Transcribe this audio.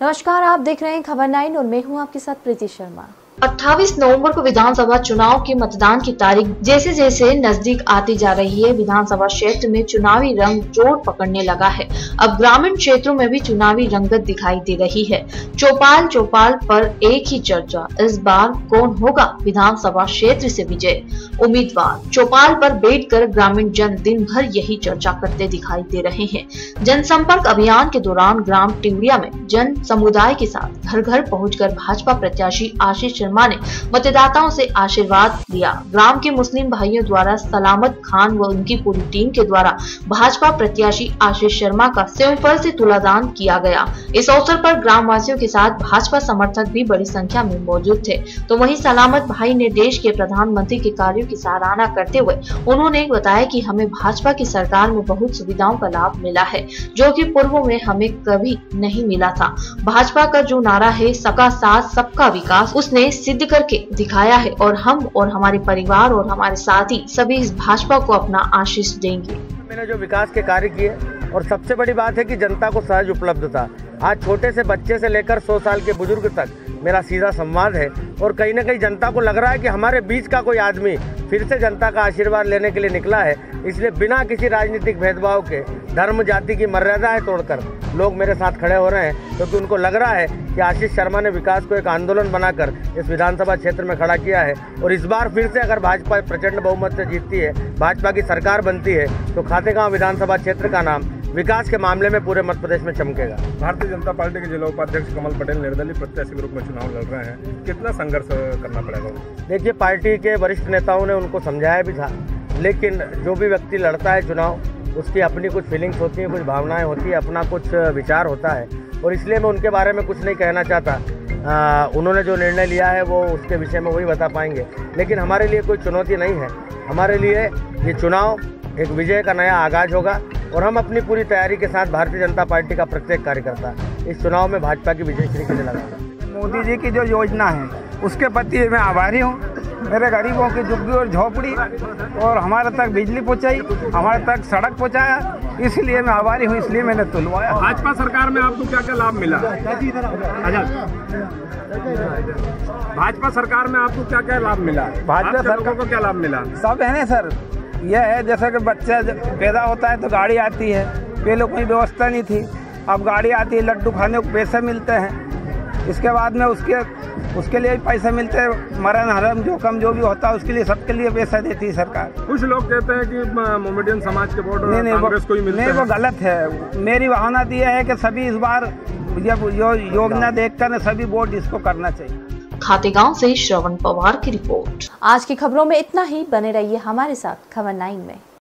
नमस्कार, आप देख रहे हैं खबर 9 और मैं हूं आपके साथ प्रीति शर्मा। 28 नवंबर को विधानसभा चुनाव की मतदान की तारीख जैसे जैसे नजदीक आती जा रही है, विधानसभा क्षेत्र में चुनावी रंग जोर पकड़ने लगा है। अब ग्रामीण क्षेत्रों में भी चुनावी रंगत दिखाई दे रही है। चौपाल चौपाल पर एक ही चर्चा, इस बार कौन होगा विधानसभा क्षेत्र से विजय उम्मीदवार। चौपाल पर बैठकर ग्रामीण जन दिन भर यही चर्चा करते दिखाई दे रहे हैं। जनसंपर्क अभियान के दौरान ग्राम टिवड़िया में जन समुदाय के साथ घर घर पहुंचकर भाजपा प्रत्याशी आशीष शर्मा ने मतदाताओं से आशीर्वाद लिया। ग्राम के मुस्लिम भाइयों द्वारा सलामत खान व उनकी पूरी टीम के द्वारा भाजपा प्रत्याशी आशीष शर्मा का सेवफल से तुलादान किया गया। इस अवसर पर ग्रामवासियों के साथ भाजपा समर्थक भी बड़ी संख्या में मौजूद थे। तो वहीं सलामत भाई ने देश के प्रधानमंत्री के कार्यों की सराहना करते हुए उन्होंने बताया कि हमें भाजपा की सरकार में बहुत सुविधाओं का लाभ मिला है, जो कि पूर्व में हमें कभी नहीं मिला था। भाजपा का जो नारा है सबका साथ सबका विकास, उसने सिद्ध करके दिखाया है और हम और हमारे परिवार और हमारे साथी सभी इस भाजपा को अपना आशीष देंगे। मैंने जो विकास के कार्य किए और सबसे बड़ी बात है कि जनता को सहज उपलब्धता। आज छोटे से बच्चे से लेकर 100 साल के बुजुर्ग तक मेरा सीधा संवाद है और कहीं ना कहीं जनता को लग रहा है कि हमारे बीच का कोई आदमी फिर से जनता का आशीर्वाद लेने के लिए निकला है। इसलिए बिना किसी राजनीतिक भेदभाव के, धर्म जाति की मर्यादाएं तोड़कर लोग मेरे साथ खड़े हो रहे हैं, क्योंकि उनको लग रहा है कि आशीष शर्मा ने विकास को एक आंदोलन बनाकर इस विधानसभा क्षेत्र में खड़ा किया है। और इस बार फिर से अगर भाजपा प्रचंड बहुमत से जीतती है, भाजपा की सरकार बनती है, तो खातेगांव विधानसभा क्षेत्र का नाम विकास के मामले में पूरे मध्य प्रदेश में चमकेगा। भारतीय जनता पार्टी के जिला उपाध्यक्ष कमल पटेल निर्दलीय प्रत्याशी के रूप में चुनाव लड़ रहे हैं, कितना संघर्ष करना पड़ेगा? देखिए, पार्टी के वरिष्ठ नेताओं ने उनको समझाया भी था, लेकिन जो भी व्यक्ति लड़ता है चुनाव, उसकी अपनी कुछ फीलिंग्स होती हैं, कुछ भावनाएं होती है, अपना कुछ विचार होता है, और इसलिए मैं उनके बारे में कुछ नहीं कहना चाहता। उन्होंने जो निर्णय लिया है वो उसके विषय में वही बता पाएंगे। लेकिन हमारे लिए कोई चुनौती नहीं है। हमारे लिए ये चुनाव एक विजय का नया आगाज होगा और हम अपनी पूरी तैयारी के साथ भारतीय जनता पार्टी का प्रत्येक कार्यकर्ता इस चुनाव में भाजपा की विजय श्री के लिए लगाएगा। मोदी जी की जो योजना है उसके प्रति मैं आभारी हूँ। मेरे गरीबों की झुग्गी और झोपड़ी और हमारे तक बिजली पहुँचाई, हमारे तक सड़क पहुँचाया, इसलिए मैं आभारी हूँ, इसलिए मैंने तुलवाया। भाजपा सरकार में आपको क्या क्या लाभ मिला? भाजपा सरकार में आपको क्या क्या लाभ मिला? भाजपा सरकार को क्या लाभ मिला? सब है ना सर, यह है जैसे कि बच्चा पैदा होता है तो गाड़ी आती है, पहले कोई व्यवस्था नहीं थी, अब गाड़ी आती है, लड्डू खाने को पैसे मिलते हैं, इसके बाद में उसके लिए पैसे मिलते हैं, मरण हरम जोखम जो भी होता है उसके लिए सबके लिए पैसा देती है सरकार। कुछ लोग कहते हैं कि मोमेडियन समाज के वोट कांग्रेस को ही मिलते हैं। नहीं, वो गलत है। मेरी भावना यह है कि सभी इस बार जब योजना देखकर सभी वोट इसको करना चाहिए। खातेगांव से श्रवण पवार की रिपोर्ट। आज की खबरों में इतना ही। बने रहिए हमारे साथ खबर 9 में।